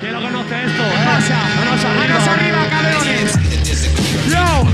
¿Quién lo conoce esto? Manos arriba, cabrones. Yo.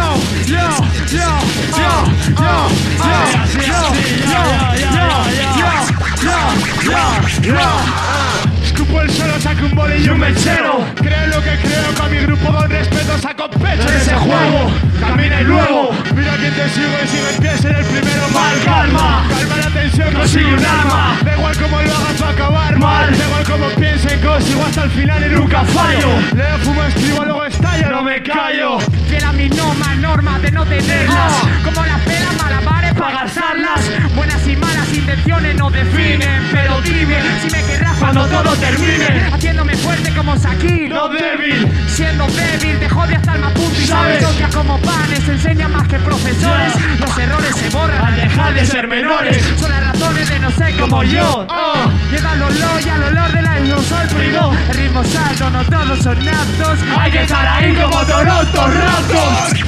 Escupo el suelo, saco un boli y un mechero. Creo lo que creo, con mi grupo con respeto saco pecho en ese juego. Camina y luego, mira quién te sigo y sigue en pie, ser el primero mal. Calma la tensión, consigue un arma. Da igual cómo lo hagas, va a acabar mal. Da igual cómo piensen, consigo hasta el final y nunca fallo. Leo, fumo, escribo, luego estallo, no me callo. Fiel a mi norma de no tenerlas. Como las pelas, malabares para gastarlas. Buenas y malas intenciones no definen, pero dime si me querrás cuando todo termine. Haciéndome fuerte como Shaquille, no débil. Siendo débil, te jode hasta el maputo y sabes. Toca como panes, enseña más que profesores. Los errores se borran al dejar de ser menores. Son las razones de no ser como yo. Llega el olor y al olor de la ilusión privó. El ritmo salto, no todos son aptos. Hay que estar ahí como Toronto Raptors.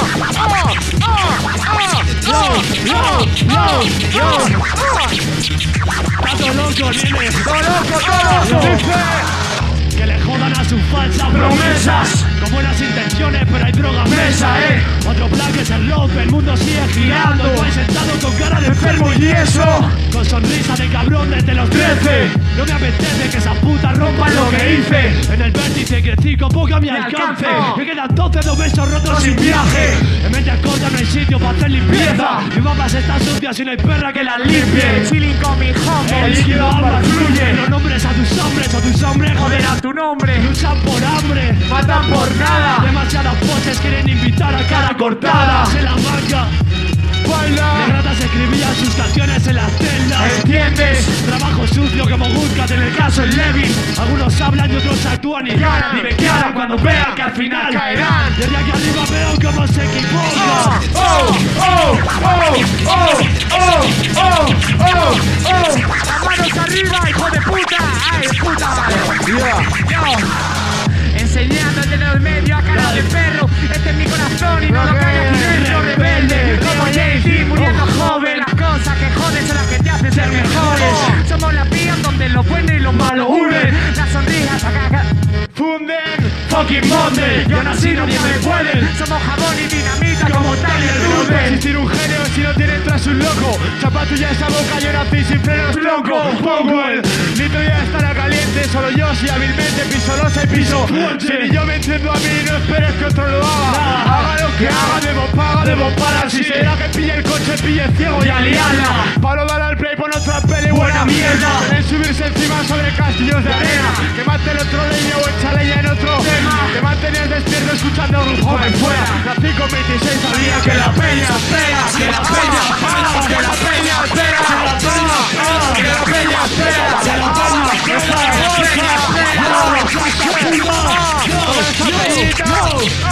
Todo loco, nene. Todo loco. Que le jodan a sus falsas promesas. Con buenas intenciones, pero hay droga mesa, Otro plan que se rompe, el mundo sigue girando. Tú ahí sentado con cara de enfermo y eso. Con sonrisa de cabrón desde los 13. No me apetece que esa puta rompa lo que hice. En el vértice crecí con poco a mi alcance. Me quedan 12 dos besos rotos sin viaje. En mente corta no hay sitio para hacer limpieza. Mis mapas están sucias y no hay perra que las limpie. Chilling con mi homie. El líquido ámbar fluye. No nombres a tus hombres Joderá tu nombre. Luchan por hambre, Matan por nada. demasiadas voces quieren invitar a cara cortada. Se la marca. Baila. De ratas escribían sus canciones en las celdas. ¿Entiendes? Trabajo sucio como Gutkat en el caso de Levin. Algunos hablan y otros actúan y ganan. Dime qué harán cuando vean que al final caerán. Desde aquí arriba veo cómo se equivocan. Las manos arriba, hijo de puta. Ay, puta madre. Enseñando el dedo del medio a cara de perro. Este es mi corazón y no lo cae aquí dentro. Rebelde, como Jay-Z muriendo joven. Las cosas que joden son las que te hacen ser mejores. Somos las vías donde lo bueno y lo malo unen. Las sonrisas acá funden. Fucking Monday, yo nací, nadie me puede. Somos jabón y dinamita como Tyler No puede Durden. existir un genio si no tiene tras un loco. Zapatilla esa boca, yo nací sin frenos loco. Pongo el litro ya estará caliente. Solo yo si hábilmente piso losa y piso fuerte. Si ni yo me entiendo a mí, no esperes que otro lo haga. Haga lo que haga, debo parar. Si será que pille el coche, pille el ciego y a liarla. Pablo dará al play por otra peli, buena mierda. Quieren subirse encima sobre castillos de arena. Que mate el otro leño o échale ya en otro tema. Te mantenías despierto escuchando un joven fuera. Nací con 26, sabía que la peña espera. Que la peña para, que la peña espera. Que la peña para, que la peña espera. Que la peña espera. Que la peña espera.